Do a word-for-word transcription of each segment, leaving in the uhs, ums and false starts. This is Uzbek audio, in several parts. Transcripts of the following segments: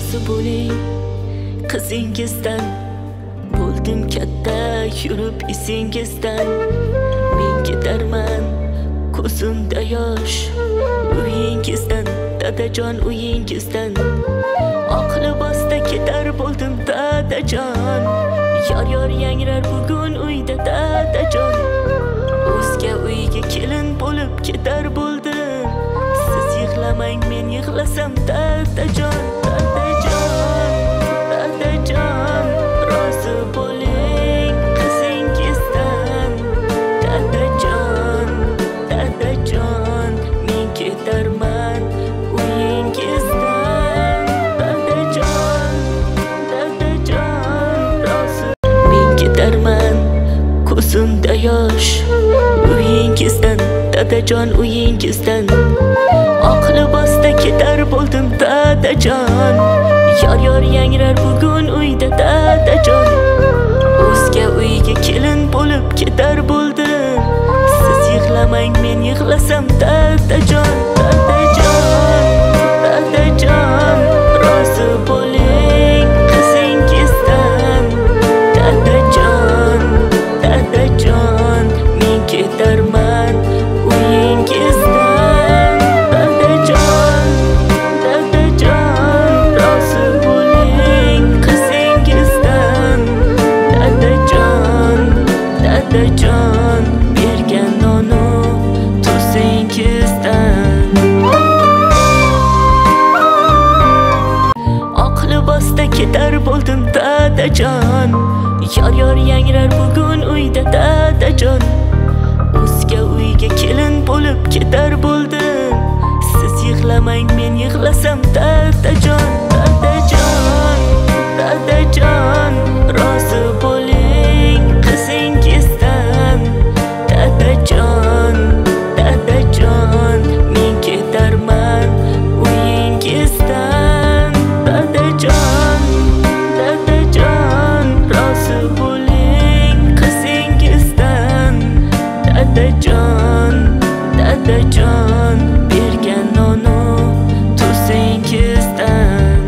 rozi bo'ling qizingizdan, bo'ldim katta yurib esingizdan. Men ketarman ko'zimda yosh uyingizdan, dadajon uyingizdan. Oq libosda ketar bo'ldim dadajon, yor yor yangrar bugun uyda dadajon. O'zga uyga kelin bo'lib ketar bo'ldim, siz yig'lamang men yig'lasam dadajon. Dadajon, dadajon, rozi bo'ling qizingizdan. Dadajon, dadajon, men ketarman uyingizdan. Dadajon, dadajon, rozi. Men ketarman ko'zimda yosh uyingizdan, dadajon uyingizdan. Oq libosda ketar bo'ldim dadajon, yor yor yangrar bugun uyda dadajon. O'zga uyga kelin bo'lib ketar bo'ldim, siz yig'lamang men yig'lasam dadajon. Dadajon, dadajon, rozi bo'ling qizingizdan. Dadajon, dadajon, men ketarman uyingizdan. Dadajon, dadajon, rozi bo'ling qizingizdan. Dadajon, dadajon, bergan nonu tuzingizdan. Oq libosda ketar bo'ldim dadajon, yor yor yangrar bugun uyda dadajon. O'zga uyga kelin bo'lib ketar bo'ldim, siz yig'lamang men yig'lasam dadajon. Dadajon, dadajon, rozi bo'ling qizingizdan. Dadajon, dadajon, men ketarman uyingizdan. Dadajon, dadajon, rozi bo'ling qizingizdan. Dadajon, dadajon, bergan nonu tuzingizdan.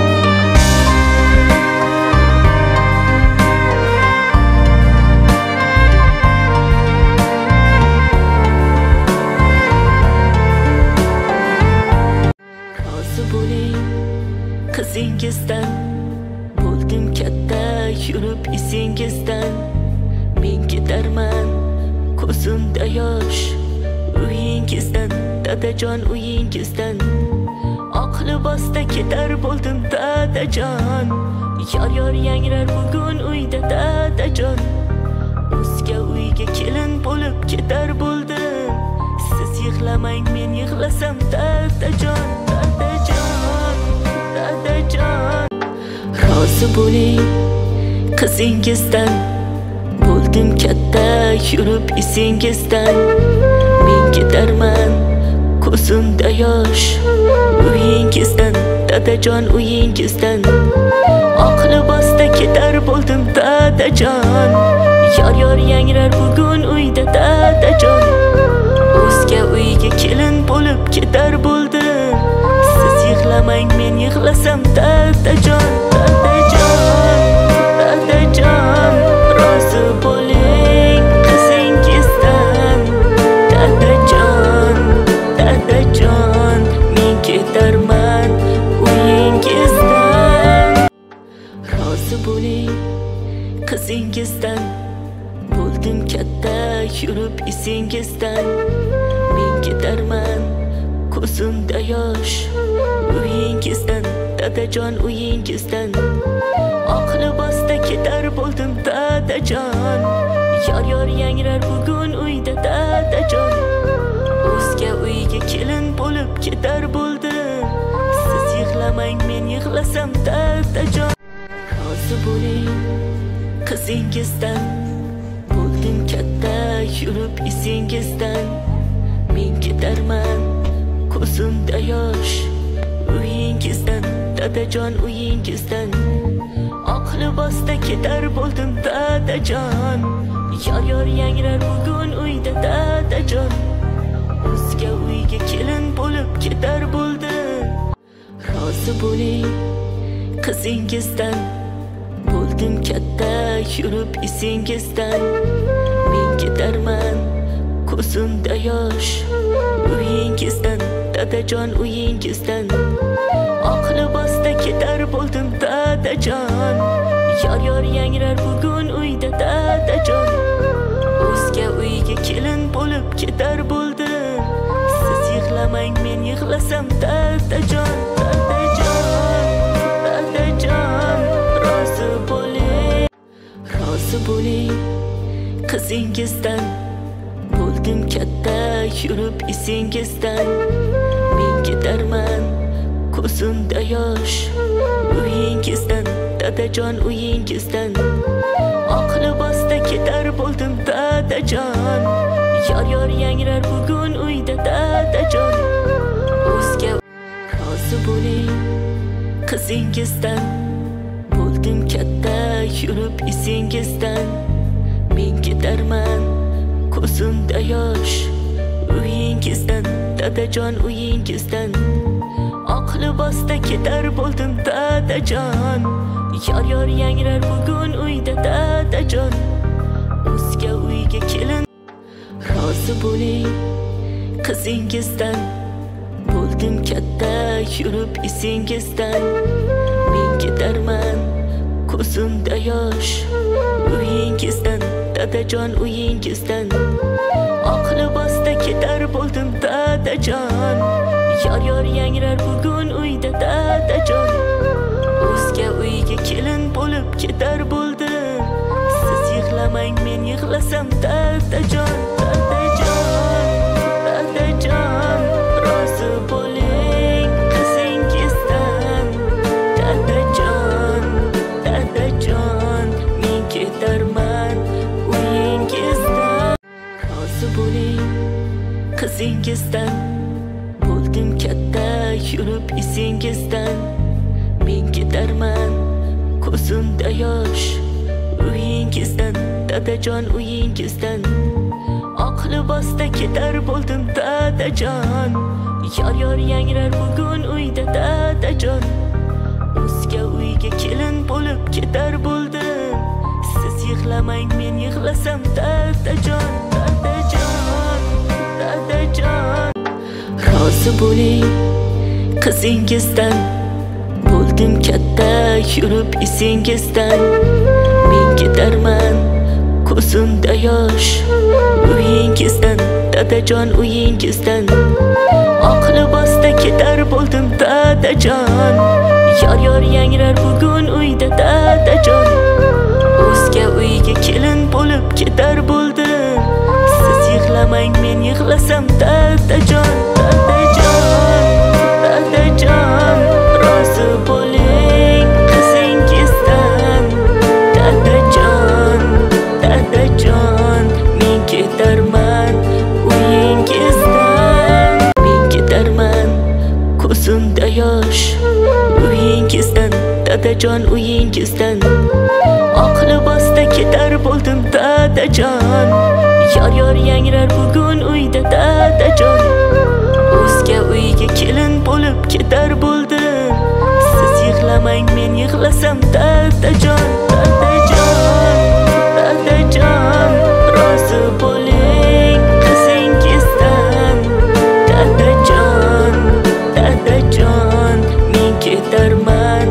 Rozi bo'ling qizingizdan, bo'ldim katta yurib esingizdan. Men ketarman ko'zimda yosh uyingizdan, dadajon uyingizdan. Oq libosda ketar bo'ldim dadajon, yor yor yangrar bugun uyda dadajon. O'zga uyga kelin bo'lib ketar bo'ldim, siz yig'lamang men yig'lasam dadajon. Dadajon, dadajon, rozi bo'ling qizingizdan, bo'ldim katta yurib esingizdan. Men ketarman ko'zimda yosh uyingizdan, dadajon uyingizdan. Oq libosda ketar bo'ldim dadajon, yor yor yangrar bugun uyda dadajon. O'zga uyga kelin bo'lib ketar bo'ldim, siz yig'lamang men yig'lasam dadajon. Dadajon, dadajon, rozi bo'ling qizingizdan. Dadajon, dadajon, men ketarman uyingizdan. Rozi bo'ling qizingizdan, bo'ldim katta yurib esingizdan. Men ketarman ko'zimda yosh uyingizdan, dadajon uyingizdan. Oq libosda ketar bo'ldim dadajon, yor yor yangrar bugun uyda dadajon. O'zga uyga kelin bo'lib ketar bo'ldim, siz yig'lamang men yig'lasam dadajon. Rozi bo'ling qizingizdan, bo'ldim katta yurib esingizdan. Men ketarman ko'zimda yosh uyingizdan, dadajon uyingizdan. Oq libosda ketar bo'ldim dadajon, yor yor yangrar bugun uyda dadajon. O'zga uyga kelin bo'lib ketar bo'ldim, rozi bo'ling qizingizdan bo'ldim katta yurib esingizdan men ketarman ko'zimda yosh uyingizdan dadajon uyingizdan oq libosda ketar bo'ldim dadajon yor yor yangrar bugun uyda dadajon o'zga uyga kelin bo'lib ketar bo'ldim siz yig'lamang men yig'lasam dadajon dadajon dadajon rozi bo'ling rozi bo'ling qizingizdan bo'ldim katta yurib esingizdan men ketarman ko'zimda yosh uyingizdan dadajon uyingizdan oq libosda ketar bo'ldim dadajon yor yor yangrar bugun uyda dadajon o'zga rozi bo'ling qizingizdan bo'ldim katta yurib esingizdan men ketarman ko'zimda yosh uyingizdan dadajon uyingizdan oq libosda ketar bo'ldim dadajon yor yor yangrar bugun uyda dadajon o'zga uyga kelin rozi bo'ling qizingizdan bo'ldim katta yurib esingizdan men ketarman ko'zimda yosh uyingizdan dadajon uyingizdan oq libosda ketar bo'ldim dadajon yor yor yangrar bugun uyda dadajon o'zga uyga kelin bo'lib ketar bo'ldim siz yig'lamang men yig'lasam dadajon dadajon dadajon rozi bo'ling qizingizdan dadajon dadajon men ketarman uyingizdan rozi bo'ling qizingizdan bo'ldim katta yurib esingizdan men ketarman ko'zimda yosh uyingizdan dadajon uyingizdan oq libosda ketar bo'ldim dadajon yor yor yangrar bugun uyda dadajon o'zga uyga kelin bo'lib ketar bo'ldim siz yig'lamang men yig'lasam dadajon dadajon dadajon rozi bo'ling qizingizdan bo'ldim katta yurib esingizdan men ketarman ko'zimda yosh uyingizdan dadajon uyingizdan oq libosda ketar bo'ldim dadajon yor yor yangrar bugun uyda dadajon o'zga uyga kelin bo'lib ketar bo'ldim siz yig'lamang men yig'lasam dadajon dadajon dadajon rozi bo'ling qizingizdan dadajon dadajon men ketarman uyingizdan men ketarman ko'zimda yosh uyingizdan dadajon uyingizdan oq libosda ketar bo'ldim dadajon yor yor yangrar bugun uyda dadajon o'zga uyga kelin bo'lib ketar bo'ldim siz yig'lamang men yig'lasam dadajon dadajon dadajon rozi bo'ling qizingizdan dadajon dadajon men ketarman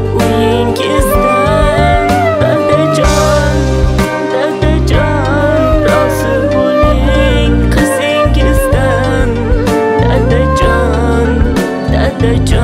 uyingizdan dadajon dadajon rozi bo'ling qizingizdan dadajon dadajon